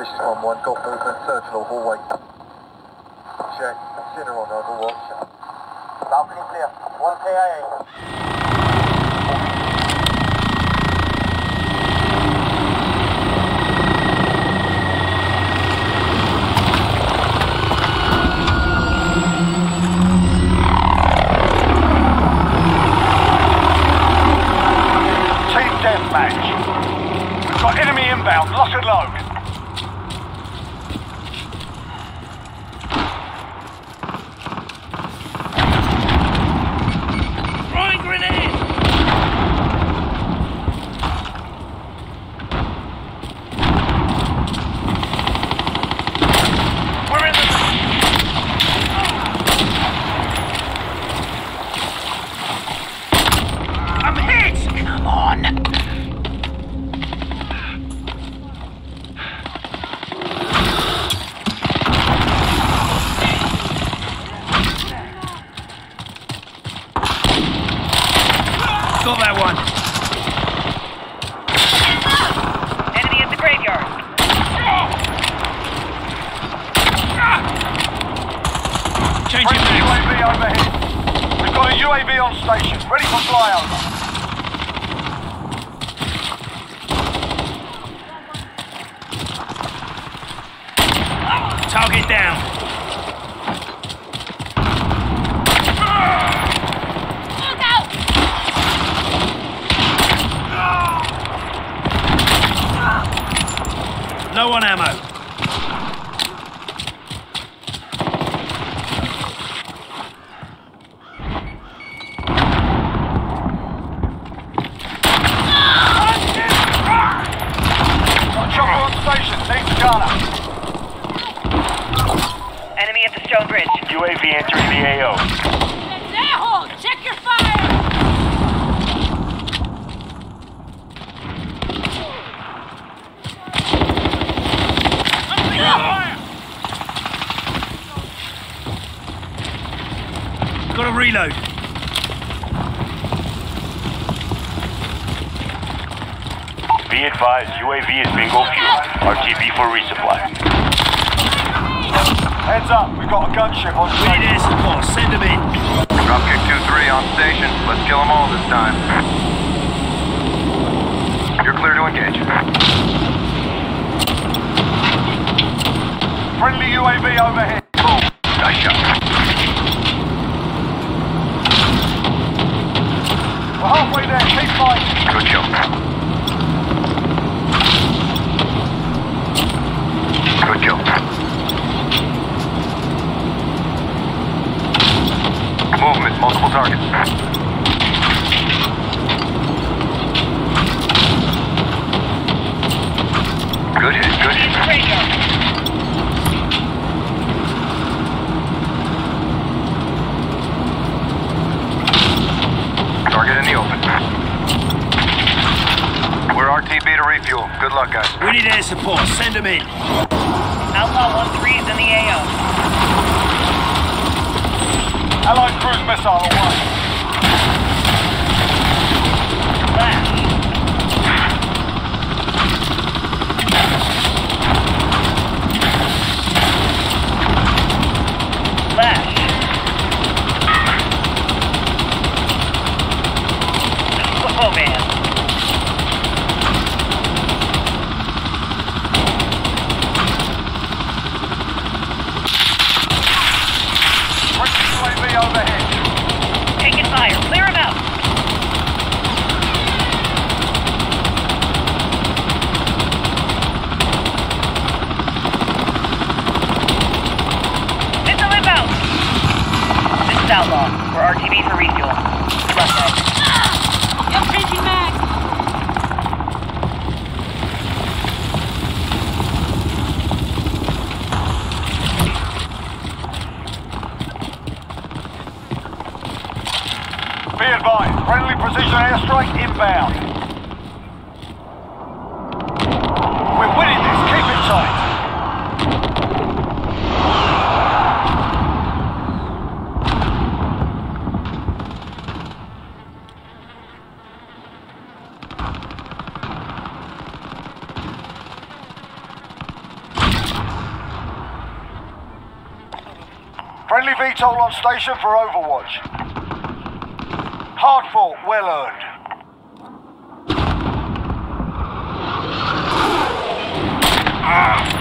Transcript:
This 1-1, got movement, third floor hallway. Check, center on Overwatch. Balcony clear, 1 KIA. We've got enemy inbound, lock and load. Throwing grenade! We're in the... I'm hit! Come on. Got that one. Enemy at the graveyard. Changing UAV overhead. We've got a UAV on station, ready for flyover. Target down. Low on ammo. Chopper on station, next gunner. Enemy at the stone bridge. UAV entering the AO. Pendejo! Check your fire! Got to reload. Be advised, UAV is bingo fuel. RTB for resupply. Heads up, we've got a gunship on We need air support. Send them in. Dropkick 2-3 on station. Let's kill them all this time. You're clear to engage. Friendly UAV overhead. Boom. Nice shot. We're halfway there, keep fighting. Good kill. Good kill. Movement, multiple targets. Good hit, good hit. Graveyard. Target in the open. We're RTB to refuel. Good luck, guys. We need air support. Send them in. Outlaw 1-3 is in the AO. Allied cruise missile away. Flash. Flash. Oh man. UAV overhead. Taking fire. Clear him out. Missile inbound. This is Outlaw. We're RTB for refuel. Left side. You're changing mags! Be advised, friendly precision airstrike inbound. We're winning this, keep it tight. Friendly VTOL on station for Overwatch. Hard fought, well earned. Ah!